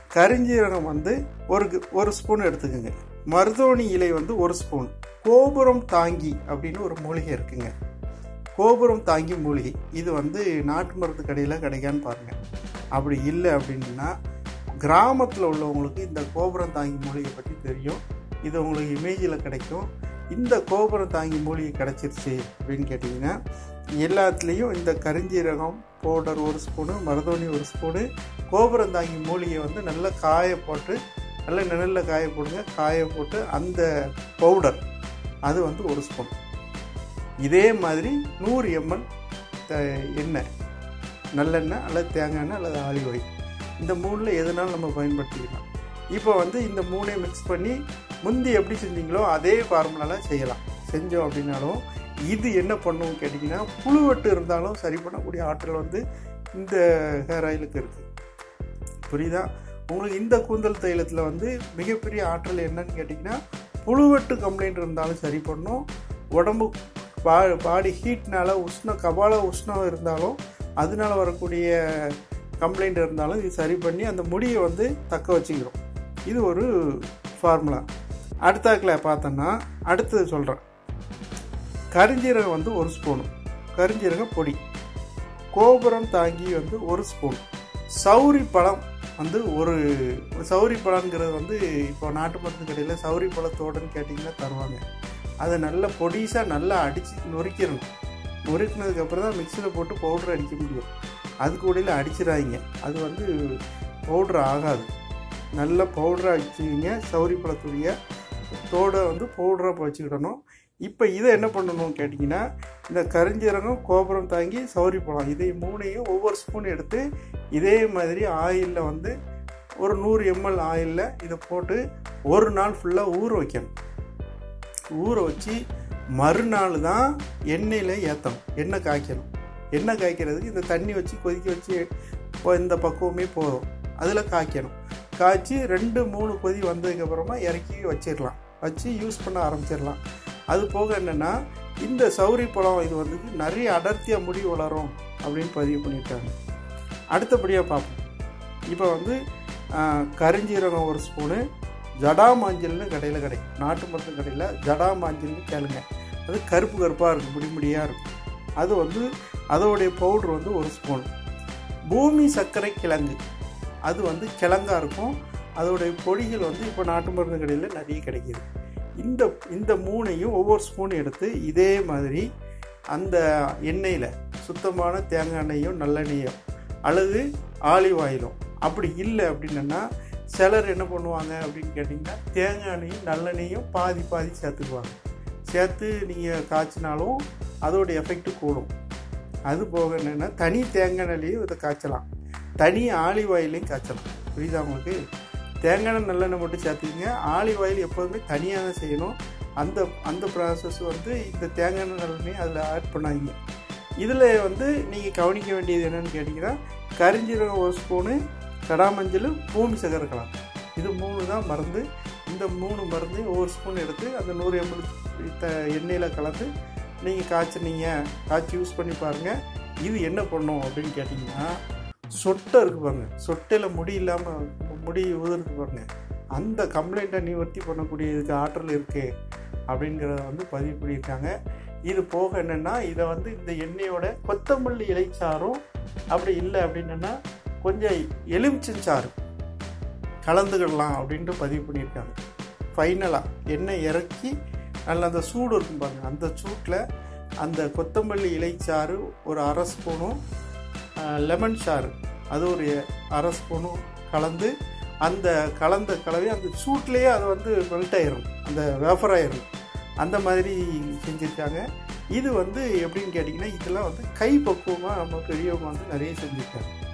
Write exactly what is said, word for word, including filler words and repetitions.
கரிஞ்சீரகம் வந்து ஒரு ஒரு ஸ்பூன் எடுத்துக்கோங்க. மருதோணி இலை வந்து ஒரு ஸ்பூன். கோபுரம் தாங்கி அப்படின்னு ஒரு மூலிகை இருக்குங்க. கோபுரம் தாங்கி மூலிகை இது வந்து நாட்டு மருந்து கடையில் கிடைக்கான்னு பாருங்கள். அப்படி இல்லை அப்படின்னா கிராமத்தில் உள்ளவங்களுக்கு இந்த கோபுரம் தாங்கி மூலிகை பற்றி தெரியும். இது உங்களுக்கு இமேஜில் கிடைக்கும். இந்த கோபுரம் தாங்கி மூலிகை கிடச்சிருச்சு அப்படின்னு கேட்டிங்கன்னா எல்லாத்துலேயும் இந்த கரிஞ்சீரகம் பவுடர் ஒரு ஸ்பூனு, மருதோணி ஒரு ஸ்பூனு, கோபுரம் தாங்கி மூலிகை வந்து நல்லா காய போட்டு நல்லா நிழலில் காய போடுங்க. காய போட்டு அந்த பவுடர் அது வந்து ஒரு ஸ்பூன். இதே மாதிரி நூறு எம்எல் எண்ணெய், நல்லெண்ணெய் அல்லது தேங்காய் எண்ணெய் அல்லது ஆலிவ் ஆயில், இந்த மூணில் எதுனாலும் நம்ம பயன்படுத்திக்கலாம். இப்போ வந்து இந்த மூணையும் மிக்ஸ் பண்ணி முந்தி எப்படி செஞ்சீங்களோ அதே ஃபார்முலாவில் செய்யலாம். செஞ்சோம் அப்படின்னாலும் இது என்ன பண்ணும் கேட்டிங்கன்னா புழுவெட்டு இருந்தாலும் சரி பண்ணக்கூடிய ஆற்றல் வந்து இந்த ஹேர் ஆயிலுக்கு இருக்குது. புரியுதா உங்களுக்கு? இந்த கூந்தல் தைலத்தில் வந்து மிகப்பெரிய ஆற்றல் என்னன்னு கேட்டிங்கன்னா புழுவெட்டு கம்ப்ளைண்ட் இருந்தாலும் சரி பண்ணும். உடம்பு பா பாடி ஹீட்னால உஷ்ணம் கபால உஷ்ணம் இருந்தாலும் அதனால வரக்கூடிய கம்ப்ளைண்ட் இருந்தாலும் இது சரி பண்ணி அந்த முடியை வந்து தக்க வச்சுக்கிறோம். இது ஒரு ஃபார்முலா. அடுத்தாக்கில் பார்த்தோன்னா அடுத்தது சொல்கிறேன். கரிஞ்சீரகம் வந்து ஒரு ஸ்பூனு, கரிஞ்சீரகம் பொடி, கோபுரம் தாங்கி வந்து ஒரு ஸ்பூன், சௌரி பழம் வந்து ஒரு சௌரி பழங்கிறது வந்து இப்போ நாட்டு மருந்து கடையில் சௌரி பழத்தோடுன்னு கேட்டிங்கன்னா தருவாங்க. அதை நல்லா பொடிசாக நல்லா அடித்து நொறுக்கிடணும். நொறுக்கினதுக்கப்புறம் தான் மிக்சியில் போட்டு பவுட்ரு அடிக்க முடியும். அது கூடையில் அடிச்சிடாதீங்க, அது வந்து பவுட்ரு ஆகாது. நல்லா பவுட்ராக அடிச்சுக்கிங்க. சௌரி பழத்துடைய தோடை வந்து பவுட்ராக வச்சுக்கிடணும். இப்போ இதை என்ன பண்ணணும் கேட்டிங்கன்னா இந்த கரிஞ்சீரகம், கோபுரம் தாங்கி, சௌரி பழம் இதை மூணையும் ஒவ்வொரு ஸ்பூன் எடுத்து இதே மாதிரி ஆயிலில் வந்து ஒரு நூறு எம்எல் ஆயிலில் இதை போட்டு ஒரு நாள் ஃபுல்லாக ஊற வைக்கணும். ஊற வச்சு மறுநாள் தான் எண்ணெயில் ஏற்றணும். எண்ணெய் காய்க்கணும். எண்ணெய் காய்க்கிறதுக்கு இந்த தண்ணி வச்சு கொதிக்க வச்சு இப்போ இந்த பக்குவமே போதும். அதில் காய்க்கணும். காய்ச்சி ரெண்டு மூணு கொதி வந்ததுக்கப்புறமா இறக்கி வச்சிடலாம். வச்சு யூஸ் பண்ண ஆரம்பிச்சிடலாம். அது போக என்னென்னா இந்த சௌரி பழம் இது வந்து நிறைய அடர்த்தியாக முடி வளரும் அப்படின்னு பதிவு பண்ணியிருக்காங்க. அடுத்தபடியாக பார்ப்போம். இப்போ வந்து கரிஞ்சீரகம் ஒரு ஸ்பூனு, ஜடா மாஞ்சல்னு கடையில் கிடைக்கும். நாட்டு மருந்து கடையில் ஜடா மாஞ்சல்னு கேளுங்க. அது கருப்பு கருப்பாக இருக்கும், முடி முடியாக இருக்கும். அது வந்து அதோடைய பவுட்ரு வந்து ஒரு ஸ்பூன். பூமி சர்க்கரை கிழங்கு அது வந்து கிழங்கா இருக்கும். அதோடைய பொடிகள் வந்து இப்போ நாட்டு மருந்து கடையில் நிறைய கிடைக்கிது. இந்த இந்த மூணையும் ஒவ்வொரு ஸ்பூன் எடுத்து இதே மாதிரி அந்த எண்ணெயில் சுத்தமான தேங்காய் எண்ணெயும் நல்லெண்ணெயும் அல்லது ஆலிவ் ஆயிலும், அப்படி இல்லை அப்படின்னா சிலர் என்ன பண்ணுவாங்க அப்படின்னு கேட்டிங்கன்னா தேங்காய் எண்ணெயும் நல்லெண்ணெயும் பாதி பாதி சேர்த்துக்குவாங்க. சேர்த்து நீங்கள் காய்ச்சினாலும் அதோடைய எஃபெக்ட்டு கூடும். அது போக என்னென்னா தனி தேங்காய் எண்ணெயிலையும் இதை காய்ச்சலாம், தனி ஆலிவ் ஆயிலையும் காய்ச்சலாம். புரியுதா உங்களுக்கு? தேங்காய் எண்ணெய் நல்லெண்ணெய் மட்டும் சேர்த்துக்கிங்க. ஆலிவ் ஆயில் எப்போதுமே தனியாக தான் செய்யணும். அந்த அந்த ப்ராசஸ் வந்து இந்த தேங்காய் எண்ணெய் நல்லெண்ணெய் அதில் ஆட் பண்ணாதீங்க. இதில் வந்து நீங்கள் கவனிக்க வேண்டியது என்னென்னு கேட்டிங்கன்னா கரிஞ்சீரகம் ஒரு ஸ்பூனு, கடாமஞ்சள், பூமி சக்கரை கலந்து, இது மூணு தான் மருந்து. இந்த மூணு மருந்து ஒவ்வொரு ஸ்பூன் எடுத்து அந்த நூறு எம்எல் எண்ணெயில் கலந்து நீங்கள் காய்ச்சினீங்க, காய்ச்சி யூஸ் பண்ணி பாருங்கள். இது என்ன பண்ணும் அப்படின்னு கேட்டிங்கன்னா சொட்டை இருக்குது பாருங்கள், சொட்டையில் முடி இல்லாமல் முடி உதிர்த்து பாருங்கள், அந்த கம்ப்ளைண்ட்டை நிவர்த்தி பண்ணக்கூடிய இதுக்கு ஆற்றல் இருக்குது அப்படிங்கிறத வந்து பதிவு பண்ணியிருக்காங்க. இது போக என்னென்னா இதை வந்து இந்த எண்ணெயோட கொத்தமல்லி இலைச்சாரும் அப்படி இல்லை அப்படின்னா கொஞ்சம் எலுமிச்சஞ்சாறு கலந்துக்கிடலாம் அப்படின்ட்டு பதிவு பண்ணியிருக்காங்க. ஃபைனலாக எண்ணெய் இறக்கி நல்லா அந்த சூடு இருக்கும் பாருங்கள், அந்த சூட்டில் அந்த கொத்தமல்லி இலைச்சாறு ஒரு அரை ஸ்பூனும், லெமன் சாறு அது ஒரு அரை ஸ்பூனும் கலந்து அந்த கலந்த கலவை அந்த சூட்லேயே அது வந்து மெல்ட் ஆயிரும், அந்த வேஃபர் ஆயிரும். அந்த மாதிரி செஞ்சுருக்காங்க. இது வந்து எப்படின்னு கேட்டிங்கன்னா இதெல்லாம் வந்து கை பக்குவமாக நம்ம பெரியவங்க வந்து நிறைய செஞ்சுருக்காங்க.